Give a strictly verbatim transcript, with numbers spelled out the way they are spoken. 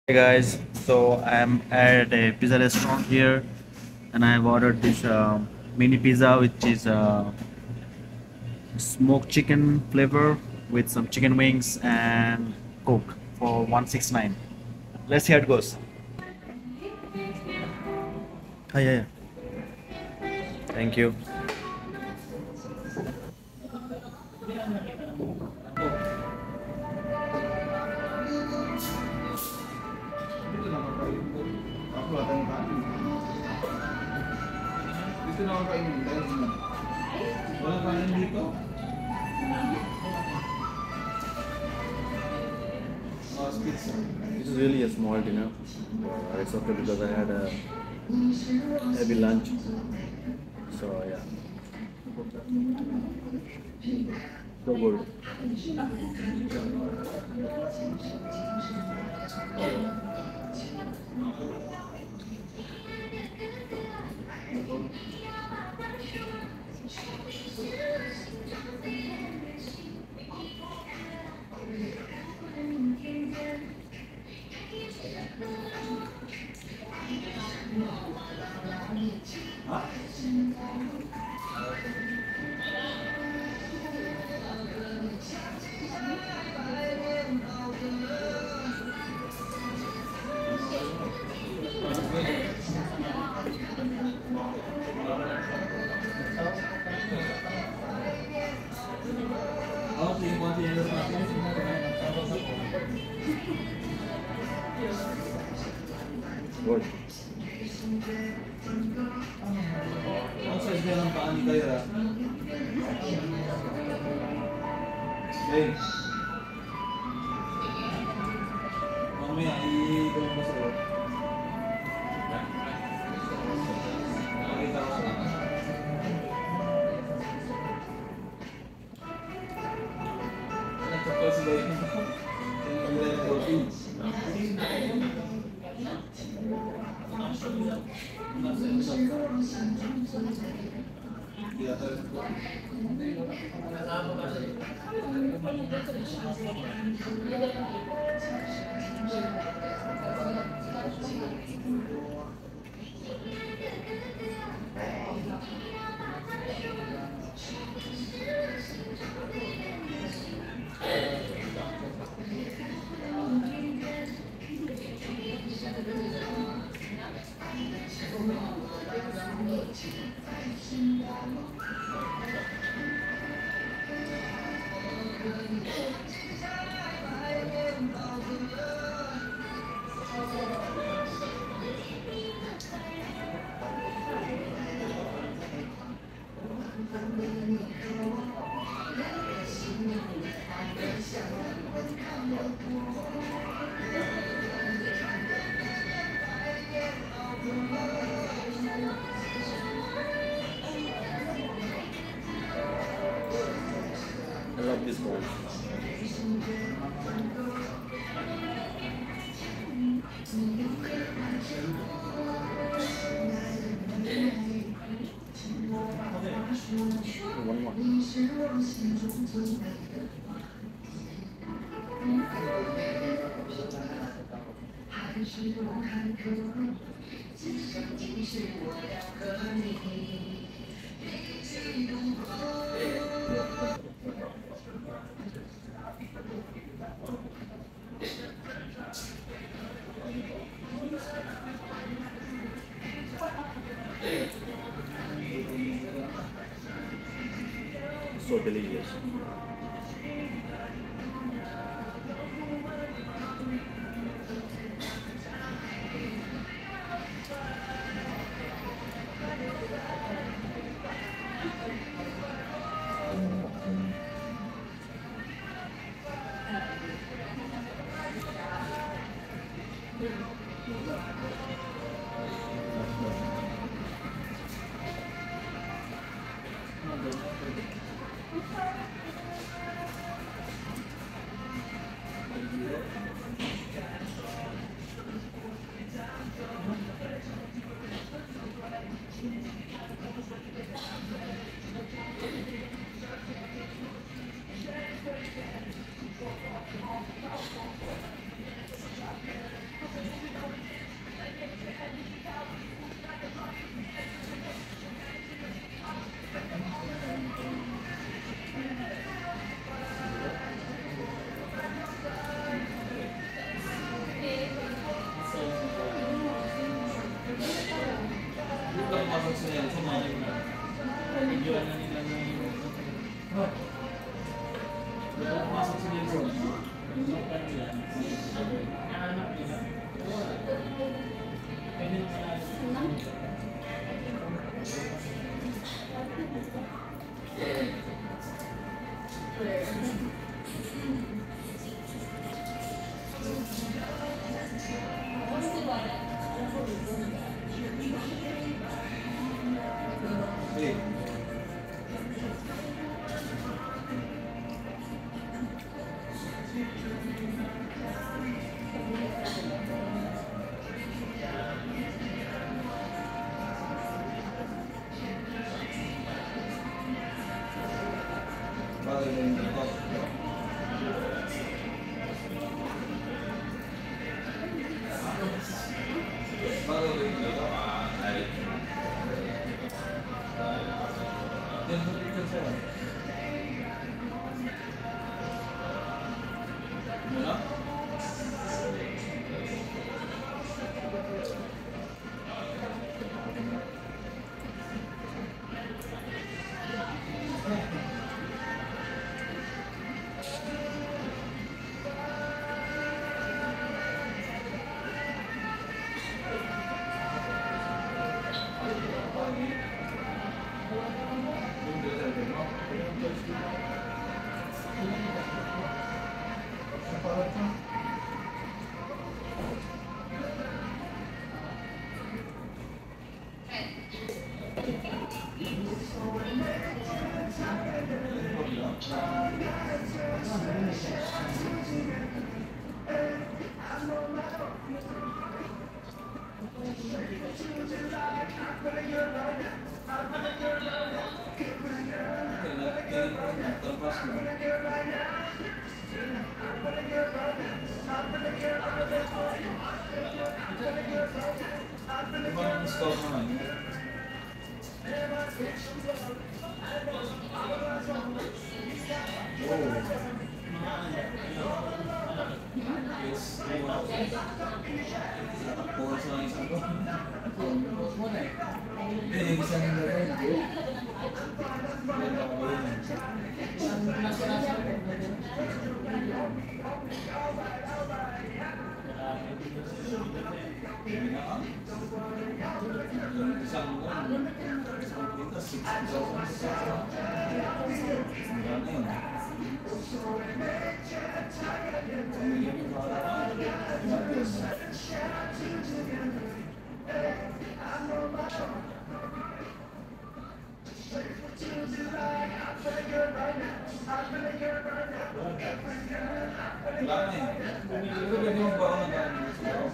Hey guys, so I'm at a pizza restaurant here and I've ordered this um mini pizza which is uh, smoked chicken flavor with some chicken wings and Coke for one sixty-nine. Let's see how it goes. Oh, yeah, yeah. Thank you. Dito na ako kainin. Dahil mo. Wala kanin dito? Mas pizza. This is really a small dinner. Uh, it's okay because I had a heavy lunch. So yeah. So good. Ako, sige po, sige po. Good. Ang size niya ng paa ni Kyra. Hey. Mamaya, i-gawin mo sa'yo. Nakakita ko siya. Nagkakal sila yun. Yung nila yung proteins. I love this bowl. One more. So delicious. Videoan na nila ng... Oh! Ito pumasok sa libro. Susukan nila. Naanak nila. Pwede na Hey. Bagay na yung ito. Bagay na yung ito. Yan mo dito siya. Mula? Ibang scope naman. Yes. Nakapos lang isang ko. Eh, isang nilagay. Isang wala na eh. Pero pwede mo ba ako nag-ano sa loob?